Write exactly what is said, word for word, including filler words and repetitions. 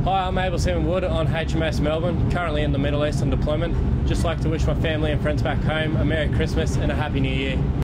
Hi, I'm A B Hayden Wood on H M S Melbourne, currently in the Middle East on deployment. Just like to wish my family and friends back home a Merry Christmas and a Happy New Year.